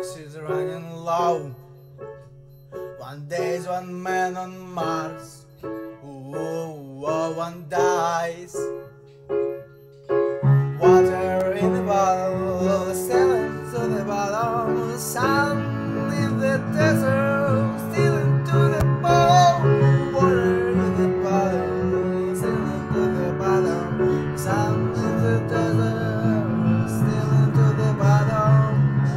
she's running low. One day's one man on Mars. One dies. Water in the bottle, sailing to the bottom. Sun in the desert, stealing to the bottom. Water in the bottle, sailing to the bottom. Sun in the desert, stealing to the bottom.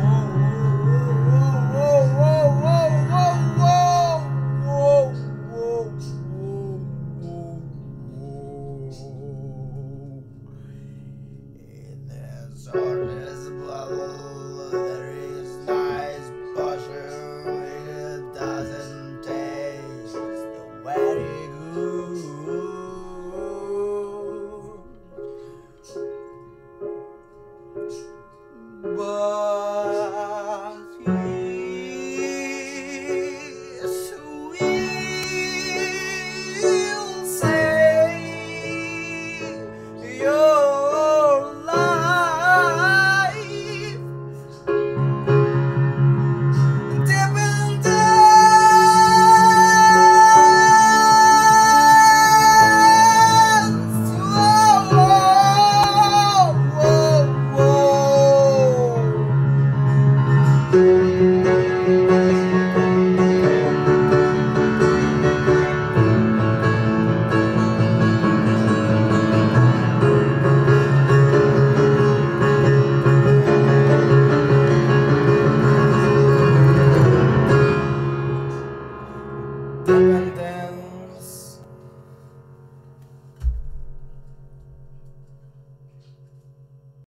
All this bubble, there is nice potion, it doesn't taste very good, but yes, we'll save your life. Dependence.